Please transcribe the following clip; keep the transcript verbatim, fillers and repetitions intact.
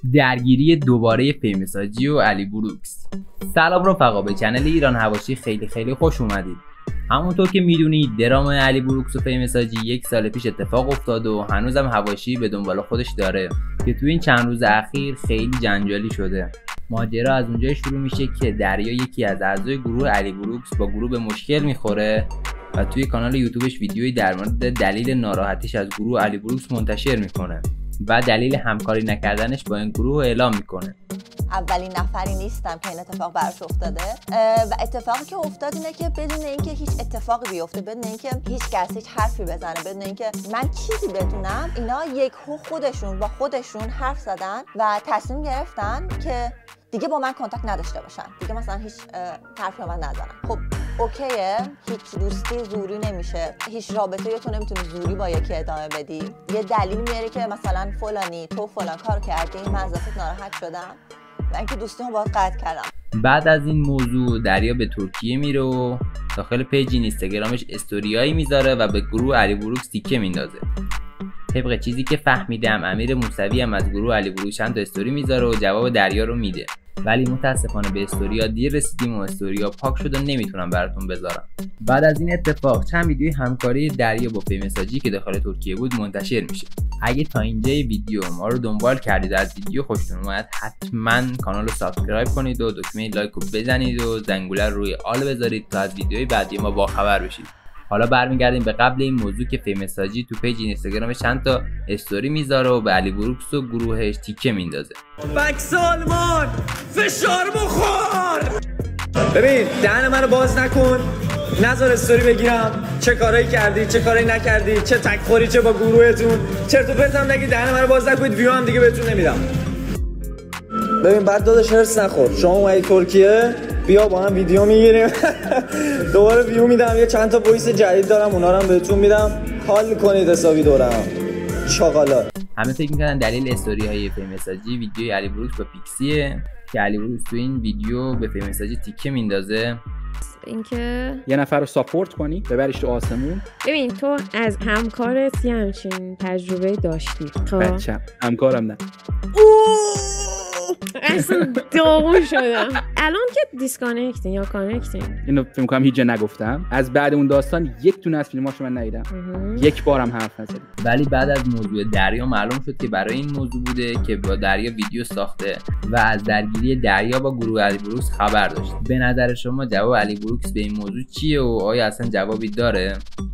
درگیری دوباره فیمس حاجی و علی بروکس. سلام رفقا، به کانال ایران حواشی خیلی خیلی خوش اومدید. همونطور که میدونید درام علی بروکس و فیمس حاجی یک سال پیش اتفاق افتاد و هنوزم حواشی به دنبال خودش داره که توی این چند روز اخیر خیلی جنجالی شده. ماجرا از اونجای شروع میشه که دریا یکی از اعضای گروه علی بروکس با گروه به مشکل میخوره و توی کانال یوتیوبش ویدیویی در مورد دلیل ناراحتیش از گروه علی بروکس منتشر میکنه و دلیل همکاری نکردنش با این گروه اعلام میکنه. اولین نفری نیستم که این اتفاق براش افتاده و اتفاقی که افتاد اینه که بدون اینکه هیچ اتفاقی بیفته، بدون اینکه هیچ کسی هیچ حرفی بزنه، بدون اینکه من چیزی بدونم، اینا یکهو خودشون با خودشون حرف زدن و تصمیم گرفتن که دیگه با من کانتاکت نداشته باشن، دیگه مثلا هیچ حرفی با من نزنن. خب اوکیه، هیچ دوستی زوری نمیشه، هیچ رابطه‌ای تو نمیتونی زوری با یکی ادامه بدی. یه دلیل میاره که مثلا فلانی تو فلان کارو کردی، من ازت ناراحت شدم و اینکه دوستیمو باهات قطع کردم. بعد از این موضوع دریا به ترکیه میره و داخل پیج اینستاگرامش استوریایی میذاره و به گروه علی بروکس تیکه میندازه. طبق چیزی که فهمیدم امیر موسوی هم از گروه علی بروکس چند تا استوری میذاره و جواب دریا رو میده، ولی متاسفانه به استوریا دیر رسیدیم و استوریا پاک شد و نمیتونم براتون بذارم. بعد از این اتفاق چند ویدیوی همکاری دریا با فیمس حاجی که داخل ترکیه بود منتشر میشه. اگه تا اینجای ویدیو ما رو دنبال کردید و از ویدیو خوشتون اومد، حتما کانال رو سابسکرایب کنید و دکمه لایک رو بزنید و زنگوله رو روی آل بذارید تا از ویدیوهای بعدی ما باخبر بشید. حالا برمیگردیم به قبل این موضوع که فیمس حاجی تو پیج اینستاگرامش چند تا استوری میذاره و به علی بروکس و گروهش تیکه میندازه. بک سالمان فشار بخور. ببین دهن منو باز نکن، نذار استوری بگیرم چه کارایی کردی چه کارایی نکردی، چه تک خوری چه با گروهتون، چرت و پرت هم نگی، دهن منو باز نکنید، ویو هم دیگه بهتون نمیدم. ببین بعد داداش هرس نخور، شما اومدی ترکیه بیا با هم ویدیو میگیریم دوباره ویو میدم، یه چند تا وایس جدید دارم اونا رو هم بهتون میدم، حال میکنید حسابی دورم شاغالا. همه فکر میکنن دلیل استوری های فیمس حاجی ویدیوی علی بروکس با پیکسیه که علی بروکس تو این ویدیو به فیمس حاجی تیکه میندازه. اینکه یه نفر رو ساپورت کنی ببریش تو آسمون. ببین تو از همکارت یه همچین تجربه داشتی. خب بچم همکارم نه. اصلا داغون شدم. الان که دیسکانکتین یا کانکتین؟ اینو فکر می‌کنم هیچ جا نگفتم. از بعد اون داستان یک دونه از فیلماشو من ندیدم. یک بارم حرف نزدم. ولی بعد از موضوع دریا معلوم شد که برای این موضوع بوده که با دریا ویدیو ساخته و از درگیری دریا با گروه علی بروکس خبر داشت. به نظر شما جواب علی بروکس به این موضوع چیه و آیا اصلا جوابی داره؟